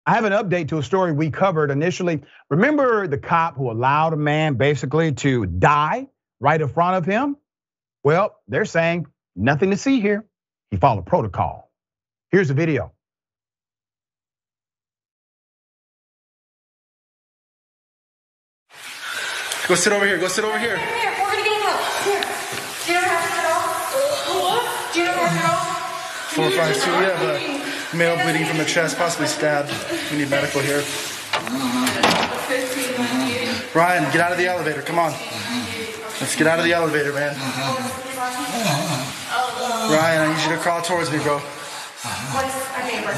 I have an update to a story we covered initially. Remember the cop who allowed a man basically to die right in front of him? Well, they're saying nothing to see here. He followed protocol. Here's the video. Go sit over here. Go sit over here. Here, we're gonna get him out. Here. Do you know how to get off? What? Do you know how to get off? 452. Yeah, but male bleeding from the chest, possibly stabbed. We need medical here. Ryan, get out of the elevator. Come on. Let's get out of the elevator, man. Ryan, I need you to crawl towards me, bro. What's a neighbor?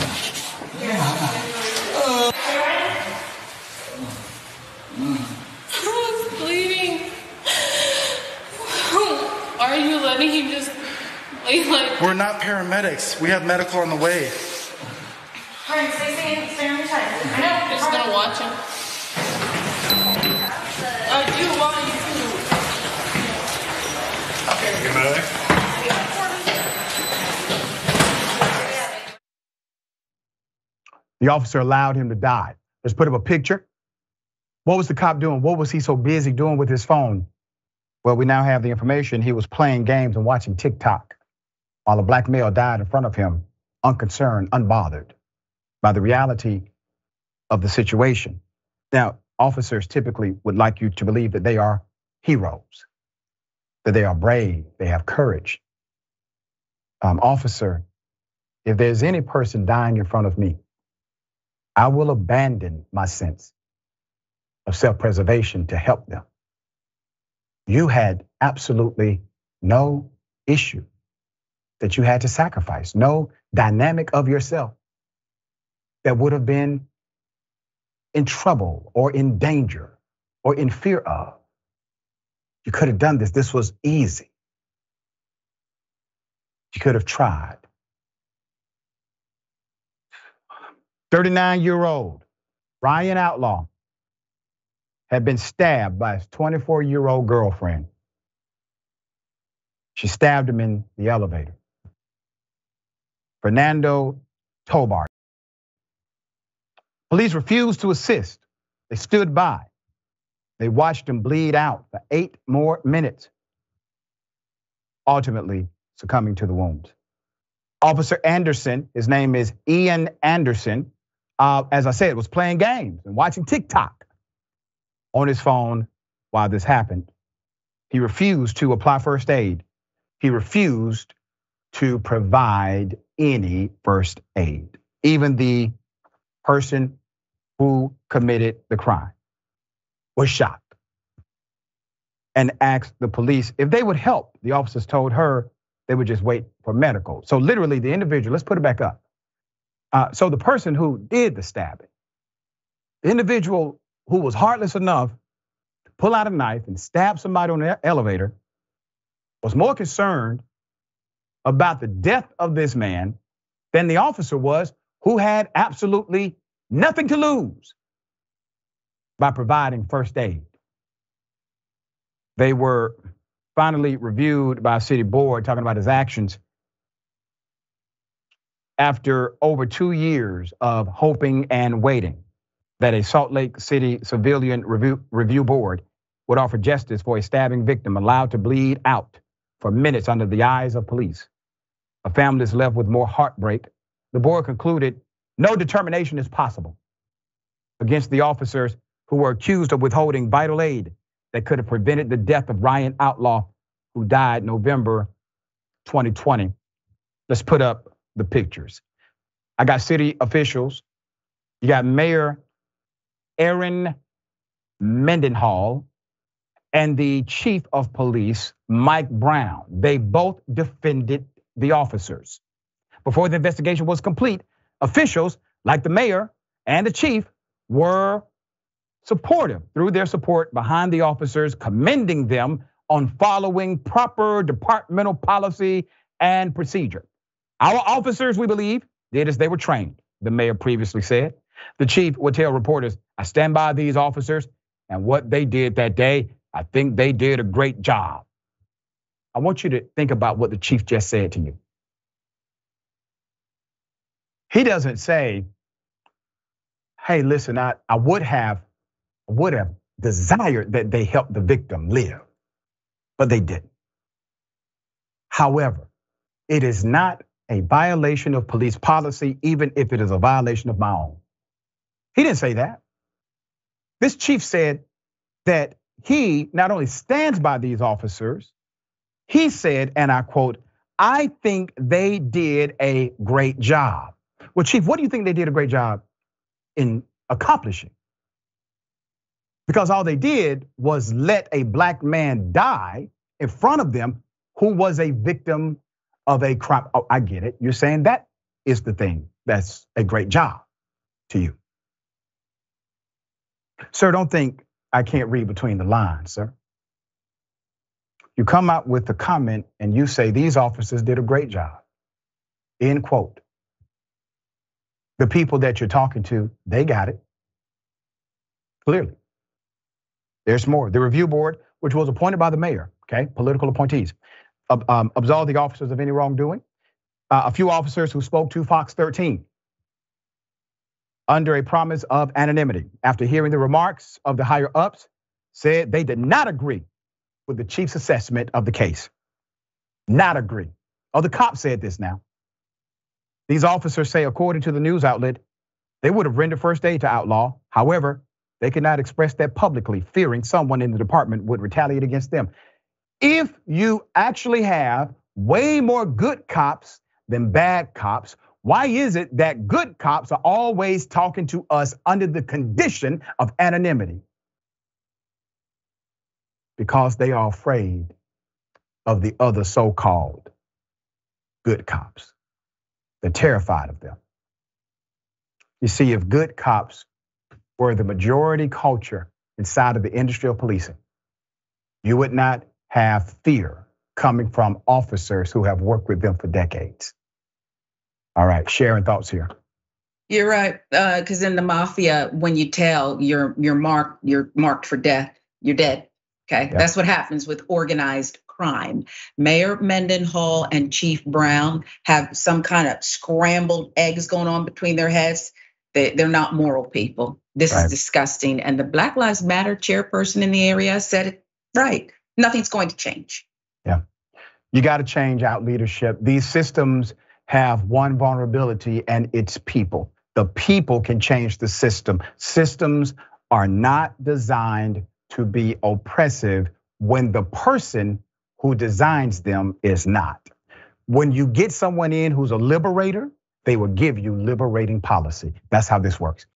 He's bleeding. Are you letting him just lay like... We're not paramedics. We have medical on the way. Ryan, stay on your side. I know. I'm just gonna watch him. I do want you to. Okay, get him out of there. The officer allowed him to die. Let's put up a picture. What was the cop doing? What was he so busy doing with his phone? Well, we now have the information. He was playing games and watching TikTok while a black male died in front of him, unconcerned, unbothered by the reality of the situation. Now, officers typically would like you to believe that they are heroes, that they are brave, they have courage. Officer, if there's any person dying in front of me, I will abandon my sense of self-preservation to help them. You had absolutely no issue that you had to sacrifice, no dynamic of yourself that would have been in trouble or in danger or in fear of. You could have done this. This was easy. You could have tried. 39-year-old Ryan Outlaw had been stabbed by his 24-year-old girlfriend. She stabbed him in the elevator. Fernando Tobar. Police refused to assist. They stood by. They watched him bleed out for 8 more minutes, ultimately succumbing to the wounds. Officer Anderson, his name is Ian Anderson, as I said, was playing games and watching TikTok on his phone while this happened. He refused to apply first aid. He refused to provide any first aid. Even the person who committed the crime was shocked and asked the police if they would help. The officers told her they would just wait for medical. So literally the individual, let's put it back up. So the person who did the stabbing, the individual who was heartless enough to pull out a knife and stab somebody on the elevator, was more concerned about the death of this man than the officer was, who had absolutely nothing to lose by providing first aid. They were finally reviewed by a city board talking about his actions after over 2 years of hoping and waiting that a Salt Lake City civilian review board would offer justice for a stabbing victim allowed to bleed out for minutes under the eyes of police. A family is left with more heartbreak. The board concluded no determination is possible against the officers who were accused of withholding vital aid that could have prevented the death of Ryan Outlaw, who died November 2020. Let's put up the pictures. I got city officials. You got Mayor Aaron Mendenhall and the chief of police, Mike Brown. They both defended the officers. Before the investigation was complete, officials like the mayor and the chief were supportive through their support behind the officers, commending them on following proper departmental policy and procedure. Our officers, we believe, did as they were trained, the mayor previously said. The chief would tell reporters, I stand by these officers and what they did that day. I think they did a great job. I want you to think about what the chief just said to you. He doesn't say, hey, listen, I would have desired that they help the victim live, but they didn't. However, it is not a violation of police policy, even if it is a violation of my own. He didn't say that. This chief said that he not only stands by these officers, he said, and I quote, "I think they did a great job." Well, Chief, what do you think they did a great job in accomplishing? Because all they did was let a black man die in front of them who was a victim of a crime. Oh, I get it. You're saying that is the thing that's a great job to you. Sir, don't think I can't read between the lines, sir. You come out with the comment and you say these officers did a great job. End quote. The people that you're talking to, they got it. Clearly. There's more. The review board, which was appointed by the mayor, okay, political appointees, absolved the officers of any wrongdoing. A few officers who spoke to Fox 13 under a promise of anonymity, after hearing the remarks of the higher ups, said they did not agree with the chief's assessment of the case. Not agree. Oh, the cop said this now. These officers say, according to the news outlet, they would have rendered first aid to Outlaw. However, they could not express that publicly, fearing someone in the department would retaliate against them. If you actually have way more good cops than bad cops, why is it that good cops are always talking to us under the condition of anonymity? Because they are afraid of the other so-called good cops. They're terrified of them. You see, if good cops were the majority culture inside of the industry of policing, you would not have fear coming from officers who have worked with them for decades. All right, Sharon, thoughts here. You're right, because in the mafia, when you tell, you're marked for death, you're dead. Okay, That's what happens with organized crime. Mayor Mendenhall and Chief Brown have some kind of scrambled eggs going on between their heads. They're not moral people. This is disgusting. And the Black Lives Matter chairperson in the area said it right. Nothing's going to change. Yeah, you got to change out leadership. These systems have one vulnerability, and it's people. The people can change the system. Systems are not designed to be oppressive when the person who designs them is not. When you get someone in who's a liberator, they will give you liberating policy. That's how this works.